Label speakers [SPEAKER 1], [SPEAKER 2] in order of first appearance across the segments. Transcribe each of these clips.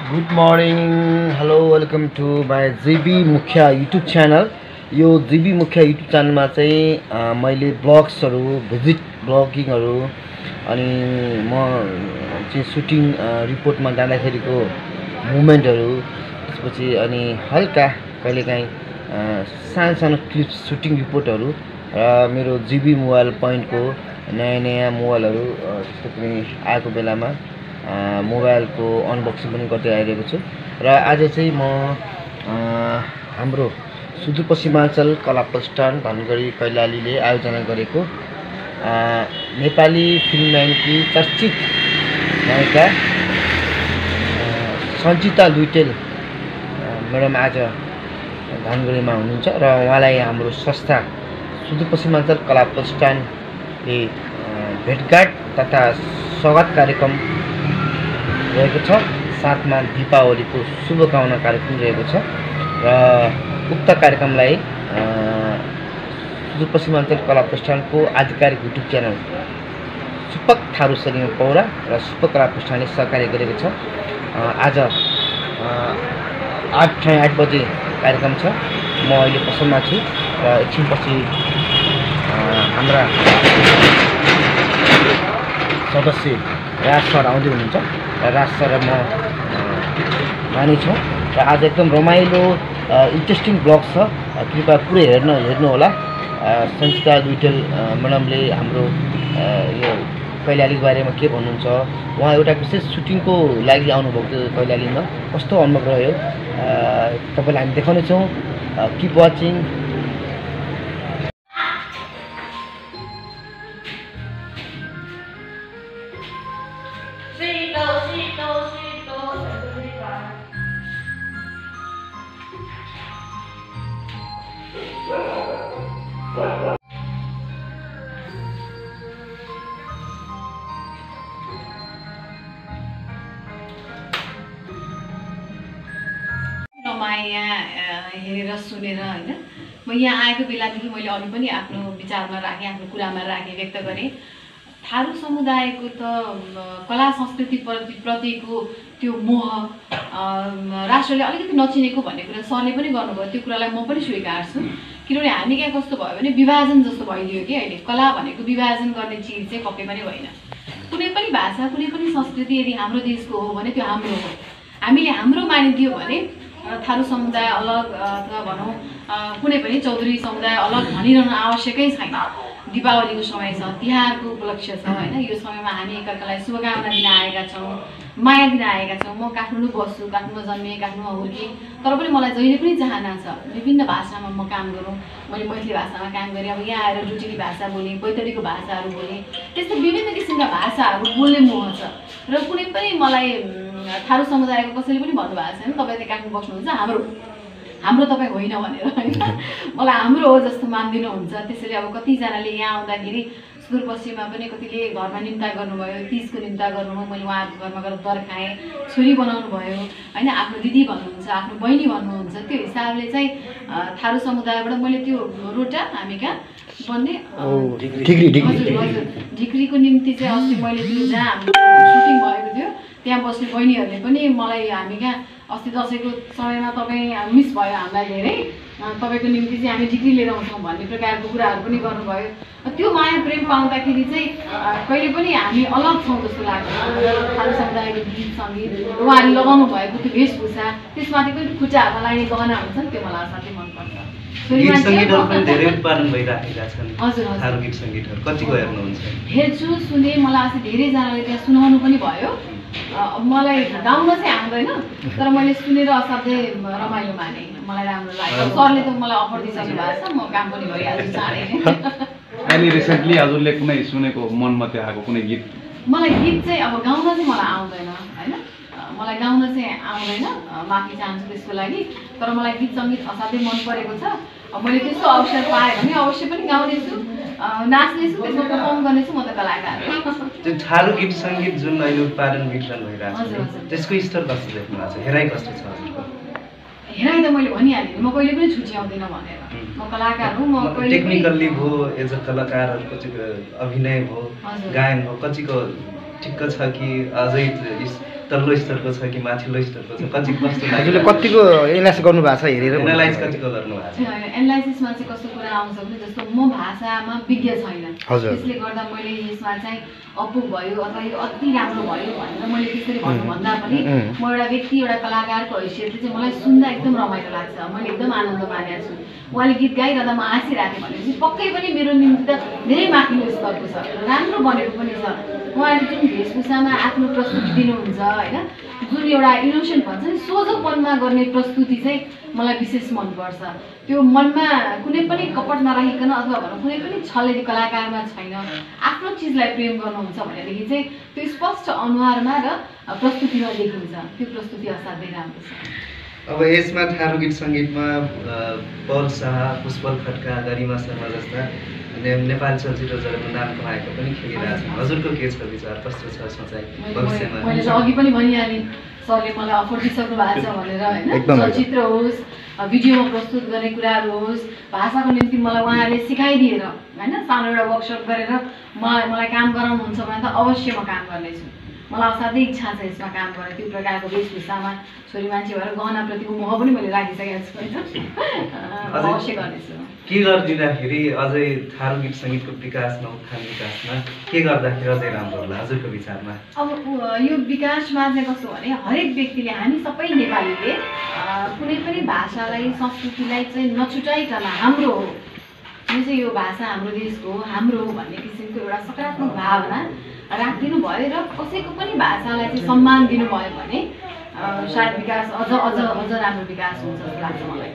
[SPEAKER 1] Good morning hello welcome to my Jibi Mukhiya YouTube channel. यो Jibi Mukhiya YouTube च्यानलमा चाहिँ मैले ब्लग्सहरू भिजिट ब्लगिङहरू अनि म चाहिँ सुटिङ रिपोर्टमा जाँदाखेरिको मुभमेन्टहरू त्यसपछि अनि हल्का कहिलेकाहीँ सानो सानो क्लिप्स सुटिङ रिपोर्टहरू र मेरो जिबी मोबाइल पोइन्टको नयाँ मोबाइलहरू त्यस्तो पनि आएको बेलामा मोबाइलको अनबक्सिङ पनि गर्दै आइरहेको छु। र आज चाहिँ म हाम्रो सुदूरपश्चिमाञ्चल कला प्रतिष्ठान धनगढी कैलालीले आयोजना गरेको नेपाली फिल्म लाइनकी चर्चित गायिका सञ्चिता लुइटेल म्याडम आज धनगढीमा हुनुहुन्छ र उहाँलाई हाम्रो संस्था सुदूरपश्चिमाञ्चल कला प्रतिष्ठानले भेटघाट तथा स्वागत कार्यक्रम रहेको छ। साथमा दीपावलीको शुभकामना कार्यक्रम रहेको छ र उक्त कार्यक्रमलाई सुदूरपश्चिमाञ्चल कला प्रतिष्ठानको आधिकारिक युट्युब च्यानल सुपक थारू सलिम पौरा र सुपक कला प्रतिष्ठानले सहकार्य गरेको छ। आज 8 बजे कार्यक्रम छ। म अहिले पसलमा छु र एकछिनपछि हाम्रा सदस्य राज सर आउँदै हुनुहुन्छ र राज सर र म माने छौँ र आज एकदम रमाइलो इन्ट्रेस्टिङ ब्लग छ। कृपया पुरै हेर्नु होला। सञ्चिता लुइटेल म्याडमले हाम्रो यो कैलालीको बारेमा के भन्नुहुन्छ, उहाँ एउटा विशेष सुटिङको लागि आउनुभएको थियो कैलालीमा, कस्तो अनुभव रह्यो तपाईँलाई हामी देखाउनेछौँ। Keep watching.
[SPEAKER 2] यहाँ हेरेर सुनेर होइन म यहाँ आएको बेलादेखि मैले अघि पनि आफ्नो विचारमा राखेँ, आफ्नो कुरामा राखेँ, व्यक्त गरेँ। थारू समुदायको त कला संस्कृति प्रतिको त्यो मोह राष्ट्रले अलिकति नचिनेको भन्ने कुरा सरले पनि गर्नुभयो। त्यो कुरालाई म पनि स्वीकार छु। किनभने हामी कहाँ कस्तो भयो भने विभाजन जस्तो भइदियो कि अहिले कला भनेको विभाजन गर्ने चिज चाहिँ पक्कै पनि होइन। कुनै पनि भाषा कुनै पनि संस्कृति यदि हाम्रो देशको हो भने त्यो हाम्रो हो। हामीले हाम्रो मानिदियो भने थारू समुदाय अलग अथवा भनौँ कुनै पनि चौधरी समुदाय अलग भनिरहनु आवश्यकै छैन। दीपावलीको समय छ, तिहारको उपलक्ष्य छ होइन। यो समयमा हामी एकअर्कालाई शुभकामना दिन आएका छौँ, माया दिन आएका छौँ। म काठमाडौँ बस्छु, काठमाडौँ जन्मेँ, काठमाडौँमा हुर्केँ, तर पनि मलाई जहिले पनि चाहना छ विभिन्न भाषामा म काम गरौँ। मैले मैथिली भाषामा काम गरेँ, अब यहाँ आएर डुटेली भाषा बोलेँ, बैतडीको भाषाहरू बोलेँ, त्यस्तै विभिन्न किसिमका भाषाहरू बोल्ने मोह छ। र कुनै पनि मलाई थारू समुदायको कसैले पनि भन्नुभएको छैन तपाईँ चाहिँ काठमाडौँ बस्नुहुन्छ हाम्रो तपाईँ होइन भनेर होइन। मलाई हाम्रो हो जस्तो मानिदिनुहुन्छ। त्यसैले अब कतिजनाले यहाँ आउँदाखेरि सुदूरपश्चिममा पनि कतिले घरमा निम्ता गर्नुभयो, तीजको निम्ता गर्नुभयो, मैले उहाँहरूको घरमा गएर दर खाएँ, छोरी बनाउनु भयो होइन, आफ्नो दिदी भन्नुहुन्छ, आफ्नो बहिनी भन्नुहुन्छ। त्यो हिसाबले चाहिँ थारू समुदायबाट मैले त्यो रोटा हामी कहाँ बन्ने हजुर ढिक्रीको निम्ति चाहिँ अस्ति मैले त्यो जहाँ हाम्रो सुटिङ भएको थियो त्यहाँ बस्ने बहिनीहरूले पनि मलाई हामी कहाँ अस्ति दसैँको समयमा तपाईँ मिस भयो हामीलाई धेरै, तपाईँको निम्ति चाहिँ हामी ढिक्री लिएर आउँछौँ भन्ने प्रकारको कुराहरू पनि गर्नुभयो। त्यो माया प्रेम पाउँदाखेरि चाहिँ कहिले पनि हामी अलग छौँ जस्तो लाग्छ। थारू समुदायको गीत सङ्गीत उहाँहरूले लगाउनु भएको त्यो वेशभूषा, त्यसमाथि पनि खुट्टा हातमा लाग्ने गहना हुन्छ नि, त्यो मलाई असाध्यै मनपर्छ।
[SPEAKER 3] धेरै उत्पादन भइराखेका छन्।
[SPEAKER 2] हजुर
[SPEAKER 3] थारू गीत सङ्गीतहरू कतिको हेर्नुहुन्छ?
[SPEAKER 2] हेर्छु, सुने, मलाई अस्ति धेरैजनाले त्यहाँ सुनाउनु पनि भयो। मलाई गाउन चाहिँ आउँदैन, तर मैले सुनेर असाध्यै रमाइलो माने, मलाई राम्रो लाग्यो। सरले त मलाई अफर दिइसक्नु भएको छ, म काम पनि गरिहाल्छु चाँडै नै।
[SPEAKER 4] अहिले रिसेन्टली हजुरले कुनै सुनेको मनमध्ये आएको कुनै गीत?
[SPEAKER 2] मलाई गीत चाहिँ अब गाउन चाहिँ मलाई आउँदैन होइन, मलाई गाउन चाहिँ आउँदैन, माफी चाहन्छु त्यसको लागि। तर मलाई गीत सङ्गीत असाध्यै मन परेको छ। मैले त्यस्तो अवसर पाएँ भने अवश्य पनि गाउनेछु, नाच्नेछु, त्यसमा पर्फर्म गर्नेछु। म त कलाकार हो।
[SPEAKER 3] त्यो थारू गीत सङ्गीत जुन अहिले उत्पादन वितरण भइरहेको छ त्यसको स्तर कस्तो देख्नु भएको छ? हेराइ कस्तो छ हजुरको?
[SPEAKER 2] हेराइ त मैले भनिहालेँ, म कहिले पनि छुट्याउँदिनँ भनेर। म कलाकार हुँ। म
[SPEAKER 3] टेक्निकल्ली भयो, एज अ कलाकारहरूको अभिनय भयो, गायन भयो, कतिको ठिक्क छ कि अझै तल्लो स्तरको छ कि माथिल्लो स्तरको छ कति कस्तो
[SPEAKER 1] हजुरले कतिको एनालाइसिस गर्नु भएको छ हेरेर
[SPEAKER 3] एनालाइज कतिको गर्नु भएको छ
[SPEAKER 2] एनालाइसिसमा चाहिँ कस्तो कुरा आउँछ भने जस्तो म भाषामा विज्ञ छैन
[SPEAKER 1] हजुर।
[SPEAKER 2] त्यसले गर्दा मैले यसमा चाहिँ अपुग भयो अथवा यो अति राम्रो भयो भनेर मैले त्यसरी भन्नुभन्दा पनि म एउटा व्यक्ति एउटा कलाकारको हैसियतले चाहिँ मलाई सुन्दा एकदम रमाइलो लाग्छ मैले एकदम आनन्द मानेको छु उहाँले गीत गाइरहँदा म हाँसिरहेको थिएँ भनेपछि पक्कै पनि मेरो निम्ति त धेरै माथिल्लो स्तरको छ राम्रो बनेको पनि छ उहाँले जुन वेशभूषामा आफ्नो प्रस्तुति दिनुहुन्छ होइन जुन एउटा इनोसेन्ट भन्छ नि सोझोपनमा गर्ने प्रस्तुति चाहिँ मलाई विशेष मनपर्छ त्यो मनमा कुनै पनि कपट नराखिकन अथवा भनौँ कुनै पनि छल यदि कलाकारमा छैन आफ्नो चिजलाई प्रेम गर्नुहुन्छ भनेदेखि चाहिँ त्यो स्पष्ट अनुहारमा र प्रस्तुतिमा देखिन्छ त्यो प्रस्तुति असाध्यै राम्रो छ
[SPEAKER 3] अब यसमा थारू गीत सङ्गीतमा पल शाह पुष्पल खड्का गरिमा शर्मा जस्ता नेपाली चलचित्र जगतमा नाम कमाएको पनि खेलिरहेछन् हजुरको के छ विचार कस्तो छ सोचाइ भविष्यमा
[SPEAKER 2] मैले अघि पनि भनिहालेँ सरले मलाई अफर दिइसक्नु भएको छ भनेर होइन चलचित्र होस् भिडियोमा प्रस्तुत गर्ने कुराहरू होस् भाषाको निम्ति मलाई उहाँहरूले सिकाइदिएर होइन सानो एउटा वर्कसप गरेर मलाई काम गराउनुहुन्छ भने त अवश्य म काम गर्नेछु मलाई असाध्यै इच्छा छ यसमा काम गर्ने त्यो प्रकारको वेशभूषामा छोरी मान्छे भएर गहनाप्रतिको मोह पनि मैले राखिसकेको छु होइन अवश्य गर्नेछु
[SPEAKER 3] के गरिदिँदाखेरि अझै थारू गीत सङ्गीतको विकासमा उत्थान विकासमा के गर्दाखेरि अझै राम्रो होला हजुरको विचारमा
[SPEAKER 2] अब यो विकासमा चाहिँ कस्तो भने हरेक व्यक्तिले हामी सबै नेपालीले कुनै पनि भाषालाई संस्कृतिलाई चाहिँ नछुटाइकन हाम्रो हो जुन चाहिँ यो भाषा हाम्रो देशको हो हाम्रो हो भन्ने किसिमको एउटा सकारात्मक भावना राखिदिनु भयो र कसैको पनि भाषालाई चाहिँ सम्मान दिनुभयो भने सायद विकास अझ अझ अझ राम्रो विकास हुन्छ जस्तो लाग्छ मलाई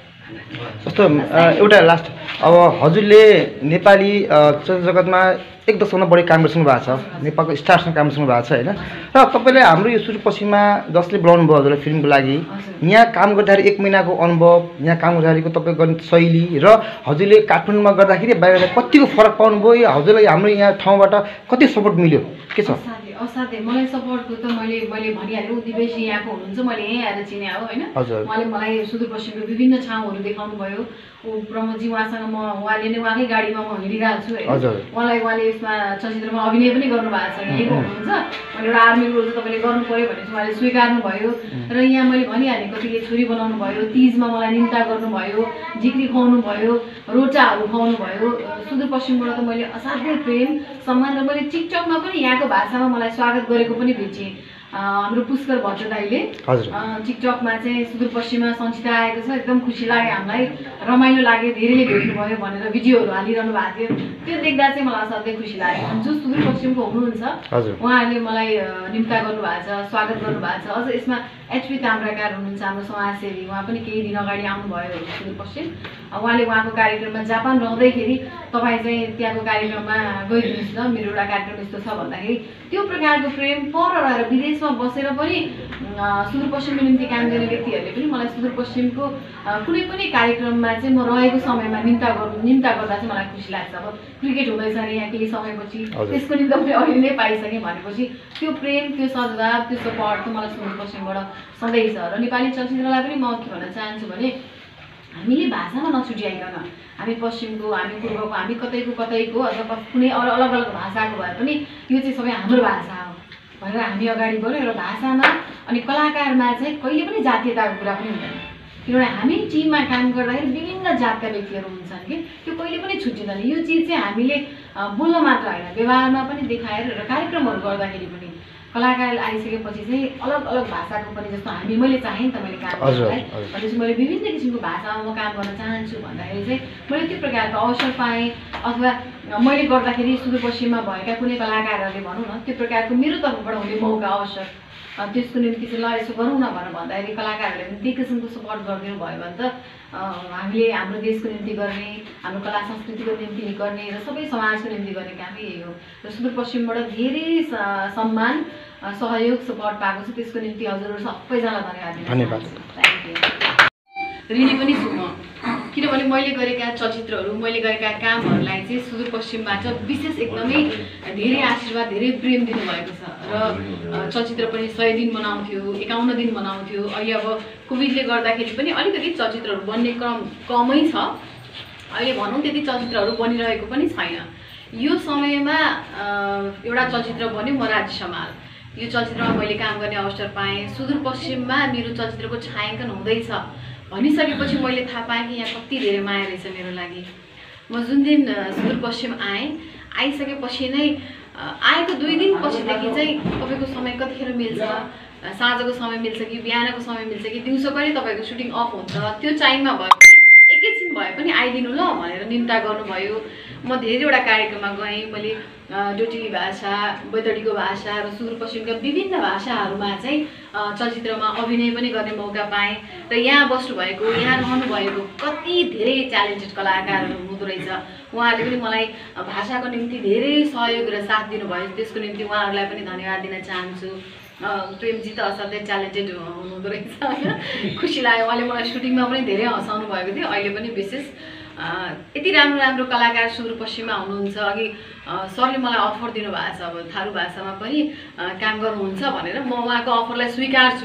[SPEAKER 1] जस्तो एउटा लास्ट अब हजुरले नेपाली चलचित्र जगतमा 1 दशकभन्दा बढी काम गरिसक्नु भएको छ नेपालको स्टारसँग काम गरिसक्नु भएको छ होइन र तपाईँले हाम्रो यो सुदूरपश्चिममा जसले बोलाउनु भयो हजुरलाई फिल्मको लागि यहाँ काम गर्दाखेरि 1 महिनाको अनुभव यहाँ काम गर्दाखेरिको तपाईँको गर्ने शैली र हजुरले काठमाडौँमा गर्दाखेरि बाहिर कतिको फरक पाउनुभयो या हजुरलाई हाम्रो यहाँ ठाउँबाट कति सपोर्ट मिल्यो के छ
[SPEAKER 2] असाध्यै मलाई सपोर्टको त मैले भनिहालेँ दिवेशजी यहाँको हुनुहुन्छ मैले यहीँ आएर चिने हो होइन उहाँले मलाई सुदूरपश्चिमको विभिन्न ठाउँहरू देखाउनु भयो प्रमोदजी उहाँसँग म उहाँले नै उहाँकै गाडीमा म हिँडिरहेको छु होइन उहाँले यसमा चलचित्रमा अभिनय पनि गर्नुभएको छ यहीँको हुनुहुन्छ मैले एउटा आर्मी रोल चाहिँ तपाईँले गर्नु पऱ्यो भने चाहिँ उहाँले स्वीकार्नु भयो र यहाँ मैले भनिहालेँ कतिले छोरी बनाउनु भयो तीजमा मलाई निम्ता गर्नुभयो झिक्री खुवाउनु भयो रोटाहरू खुवाउनु भयो सुदूरपश्चिमबाट त मैले असाध्यै प्रेम सम्मान र मैले टिकटकमा पनि यहाँको भाषामा मलाई स्वागत गरेको पनि भेटेँ हाम्रो पुष्कर भट्ट दाइले टिकटकमा चाहिँ सुदूरपश्चिममा सञ्चिता आएको छ एकदम खुसी लाग्यो हामीलाई रमाइलो लाग्यो धेरैले भेट्नुभयो भनेर भिडियोहरू हालिरहनु भएको थियो त्यो देख्दा चाहिँ मलाई असाध्यै खुसी लाग्यो जो सुदूरपश्चिमको हुनुहुन्छ उहाँहरूले मलाई निम्ता गर्नुभएको छ स्वागत गर्नुभएको छ अझ यसमा एचपी ताम्राकार हुनुहुन्छ हाम्रो समाजसेवी उहाँ पनि केही दिन अगाडि आउनुभयो सुदूरपश्चिम उहाँले उहाँको कार्यक्रममा जापान रहँदैखेरि तपाईँ चाहिँ त्यहाँको कार्यक्रममा गइदिनुहोस् न मेरो एउटा कार्यक्रम यस्तो छ भन्दाखेरि त्यो प्रकारको प्रेम पर रहेर विदेशमा बसेर पनि सुदूरपश्चिमको निम्ति काम गर्ने व्यक्तिहरूले पनि मलाई सुदूरपश्चिमको कुनै पनि कार्यक्रममा चाहिँ म रहेको समयमा निम्ता गर्दा चाहिँ मलाई खुसी लाग्छ अब क्रिकेट हुँदैछ अरे यहाँ केही समयपछि त्यसको निम्ति मैले अहिले नै पाइसकेँ भनेपछि त्यो प्रेम त्यो सद्भाव त्यो सपोर्ट त मलाई सुदूरपश्चिमबाट सधैँ छ र नेपाली चलचित्रलाई पनि म के भन्न चाहन्छु भने हामीले भाषामा नछुट्याइकन हामी पश्चिमको हामी पूर्वको हामी कतैको अथवा कुनै अलग अलग भाषाको भए पनि यो चाहिँ सबै हाम्रो भाषा हो भनेर हामी अगाडि बढ्यौँ र भाषामा अनि कलाकारमा चाहिँ कहिले पनि जातीयताको कुरा पनि हुँदैन किनभने हामी टिममा काम गर्दाखेरि विभिन्न जातका व्यक्तिहरू हुन्छन् कि त्यो कहिले पनि छुट्टिँदैन यो चिज चाहिँ हामीले बोल्न मात्र होइन व्यवहारमा पनि देखाएर र कार्यक्रमहरू गर्दाखेरि पनि कलाकार आइसकेपछि चाहिँ अलग अलग भाषाको पनि जस्तो मैले चाहेँ नि त मैले काम गर्नलाई भनेपछि मैले विभिन्न किसिमको भाषामा म काम गर्न चाहन्छु भन्दाखेरि चाहिँ मैले त्यो प्रकारको अवसर पाएँ अथवा मैले गर्दाखेरि सुदूरपश्चिममा भएका कुनै कलाकारहरूले भनौँ न त्यो प्रकारको मेरो तर्फबाट हुने मौका अवसर त्यसको निम्ति चाहिँ ल यसो गरौँ न भनेर भन्दाखेरि कलाकारहरूले पनि त्यही किसिमको सपोर्ट गरिदिनु भयो भने त हामीले हाम्रो देशको निम्ति गर्ने हाम्रो कला संस्कृतिको निम्ति गर्ने र सबै समाजको निम्ति गर्ने कामै यही हो र सुदूरपश्चिमबाट धेरै सम्मान सहयोग सपोर्ट पाएको छु त्यसको निम्ति हजुरहरू सबैजनालाई धन्यवाद ऋणी पनि छु म किनभने मैले गरेका चलचित्रहरू मैले गरेका कामहरूलाई चाहिँ सुदूरपश्चिमबाट विशेष एकदमै धेरै आशीर्वाद धेरै प्रेम दिनुभएको छ र चलचित्र पनि 100 दिन बनाउँथ्यो 51 दिन बनाउँथ्यो अहिले अब कोभिडले गर्दाखेरि पनि अलिकति चलचित्रहरू बन्ने क्रम कमै छ अहिले भनौँ त्यति चलचित्रहरू बनिरहेको पनि छैन यो समयमा एउटा चलचित्र बन्यो म राज्य समाल यो चलचित्रमा मैले काम गर्ने अवसर पाएँ, सुदूरपश्चिममा मेरो चलचित्रको छायाङ्कन हुँदैछ भनिसकेपछि मैले थाहा पाएँ कि यहाँ कति धेरै माया रहेछ मेरो लागि। म जुन दिन सुदूरपश्चिम आइसकेपछि नै आएको 2 दिनपछिदेखि चाहिँ तपाईँको समय कतिखेर मिल्छ, साँझको समय मिल्छ कि बिहानको समय मिल्छ कि दिउँसो कहिले तपाईँको सुटिङ अफ हुन्छ, त्यो टाइममा भयो एकैछिन भए पनि आइदिनु ल भनेर निम्ता गर्नुभयो। म धेरैवटा कार्यक्रममा गएँ, मैले डोटिली भाषा, बैतडीको भाषा र सुदूरपश्चिमका विभिन्न भाषाहरूमा चाहिँ चलचित्रमा अभिनय पनि गर्ने मौका पाएँ र यहाँ बस्नुभएको, यहाँ रहनुभएको कति धेरै ट्यालेन्टेड कलाकारहरू हुँदो रहेछ। उहाँहरूले पनि मलाई भाषाको निम्ति धेरै सहयोग र साथ दिनुभयो, त्यसको निम्ति उहाँहरूलाई पनि धन्यवाद दिन चाहन्छु। प्रेमजी त असाध्यै ट्यालेन्टेड हुनुहुँदो रहेछ होइन, खुसी लाग्यो। उहाँले मलाई सुटिङमा पनि धेरै हँसाउनु भएको थियो। अहिले पनि विशेष यति राम्रो राम्रो कलाकार सुदूरपश्चिममा हुनुहुन्छ। अघि सरले मलाई अफर दिनुभएको छ, अब थारू भाषामा पनि काम गर्नुहुन्छ भनेर म उहाँको अफरलाई स्वीकार्छु।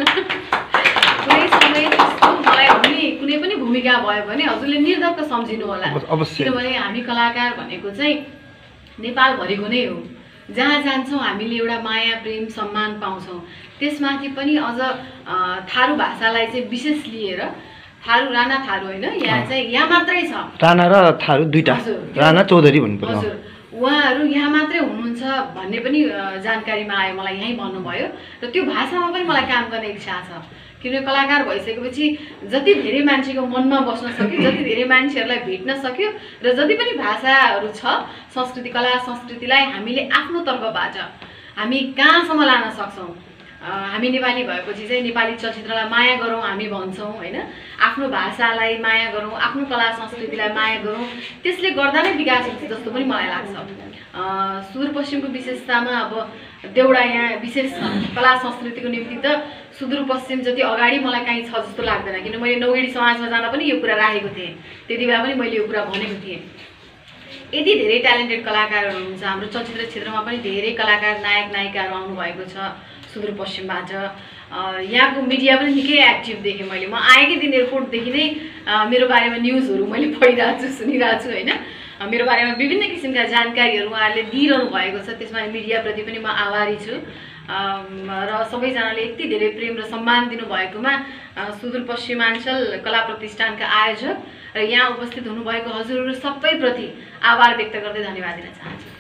[SPEAKER 2] कुनै समय त्यस्तो मलाई हुने कुनै पनि भूमिका भयो भने हजुरले निर्धक्क सम्झिनु होला, किनभने हामी कलाकार भनेको चाहिँ नेपालभरिको नै हो। जहाँ जान्छौँ हामीले एउटा माया प्रेम सम्मान पाउँछौँ। त्यसमाथि पनि अझ थारू भाषालाई चाहिँ विशेष लिएर थारू राणा थारू होइन, यहाँ मात्रै छ
[SPEAKER 1] राणा र थारू दुईटा, राणा चौधरी भन्नुपर्छ।
[SPEAKER 2] हजुर, उहाँहरू यहाँ मात्रै हुनुहुन्छ भन्ने पनि जानकारीमा आयो, मलाई यहीँ भन्नुभयो र त्यो भाषामा पनि मलाई काम गर्ने इच्छा छ। किनभने कलाकार भइसकेपछि जति धेरै मान्छेको मनमा बस्न सक्यो, जति धेरै मान्छेहरूलाई भेट्न सक्यो र जति पनि भाषाहरू छ संस्कृति कला संस्कृतिलाई हामीले आफ्नो तर्फबाट हामी कहाँसम्म लान सक्छौँ। हामी नेपाली भएपछि चाहिँ नेपाली चलचित्रलाई माया गरौँ हामी भन्छौँ होइन, आफ्नो भाषालाई माया गरौँ, आफ्नो कला संस्कृतिलाई माया गरौँ, त्यसले गर्दा नै विकास हुन्छ जस्तो पनि मलाई लाग्छ। सुदूरपश्चिमको विशेषतामा अब देउडा यहाँ विशेष कला संस्कृतिको निम्ति त सुदूरपश्चिम जति अगाडि मलाई कहीँ छ जस्तो लाग्दैन, किन मैले नौगेडी समाजमा जाँदा पनि यो कुरा राखेको थिएँ, त्यति बेला पनि मैले यो कुरा भनेको थिएँ। यति धेरै ट्यालेन्टेड कलाकारहरू हुनुहुन्छ हाम्रो चलचित्र क्षेत्रमा पनि, धेरै कलाकार नायक नायिकाहरू आउनुभएको छ सुदूरपश्चिमबाट। यहाँको मिडिया पनि निकै एक्टिभ देखेँ मैले। म आएकै दिन एयरपोर्टदेखि नै मेरो बारेमा न्युजहरू मैले पढिरहेको छु, सुनिरहेको छु होइन। मेरो बारेमा विभिन्न किसिमका जानकारीहरू उहाँहरूले दिइरहनु भएको छ, त्यसमा मिडियाप्रति पनि म आभारी छु। र सबैजनाले यति धेरै प्रेम र सम्मान दिनुभएकोमा सुदूरपश्चिमाञ्चल कला प्रतिष्ठानका आयोजक र यहाँ उपस्थित हुनुभएको हजुरहरू सबैप्रति आभार व्यक्त गर्दै धन्यवाद दिन चाहन्छु।